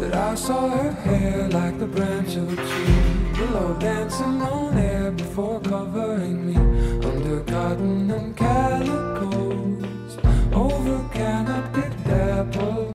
But I saw her hair like the branch of a tree, willow dancing on air before covering me under cotton and calico.